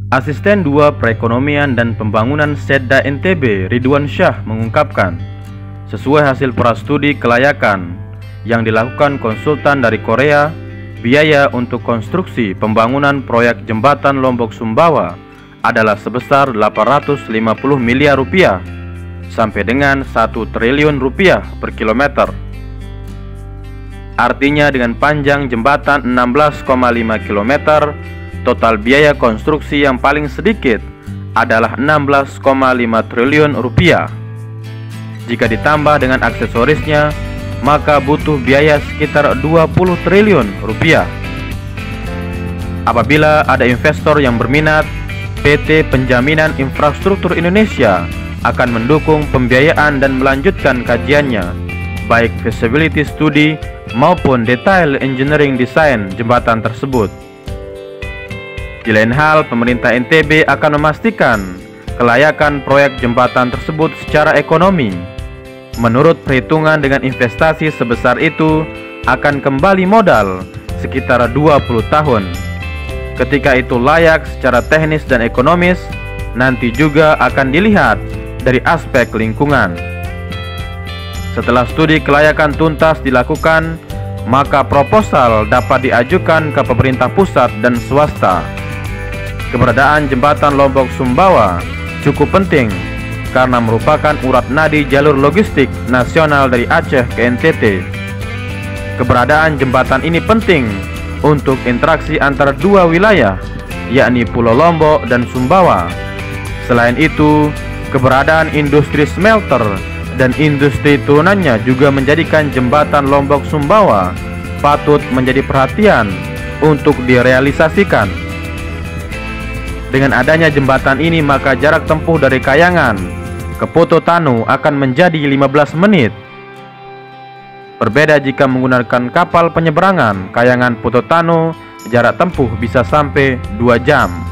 Asisten 2 Perekonomian dan Pembangunan Setda NTB Ridwan Syah mengungkapkan, sesuai hasil prastudi kelayakan yang dilakukan konsultan dari Korea, biaya untuk konstruksi pembangunan proyek jembatan Lombok Sumbawa adalah sebesar 850 miliar rupiah sampai dengan 1 triliun rupiah per kilometer. Artinya dengan panjang jembatan 16,5 km, total biaya konstruksi yang paling sedikit adalah 16,5 triliun rupiah. Jika ditambah dengan aksesorisnya, maka butuh biaya sekitar 20 triliun rupiah. Apabila ada investor yang berminat, PT Penjaminan Infrastruktur Indonesia akan mendukung pembiayaan dan melanjutkan kajiannya, baik feasibility study maupun detail engineering design jembatan tersebut. Di lain hal, pemerintah NTB akan memastikan kelayakan proyek jembatan tersebut secara ekonomi. Menurut perhitungan, dengan investasi sebesar itu akan kembali modal sekitar 20 tahun. Ketika itu layak secara teknis dan ekonomis, nanti juga akan dilihat dari aspek lingkungan. Setelah studi kelayakan tuntas dilakukan, maka proposal dapat diajukan ke pemerintah pusat dan swasta. Keberadaan jembatan Lombok Sumbawa cukup penting karena merupakan urat nadi jalur logistik nasional dari Aceh ke NTT. Keberadaan jembatan ini penting untuk interaksi antara dua wilayah, yakni Pulau Lombok dan Sumbawa. Selain itu, keberadaan industri smelter dan industri turunannya juga menjadikan jembatan Lombok Sumbawa patut menjadi perhatian untuk direalisasikan. Dengan adanya jembatan ini, maka jarak tempuh dari Kayangan ke Poto Tanu akan menjadi 15 menit. Berbeda jika menggunakan kapal penyeberangan Kayangan Poto Tanu, jarak tempuh bisa sampai 2 jam.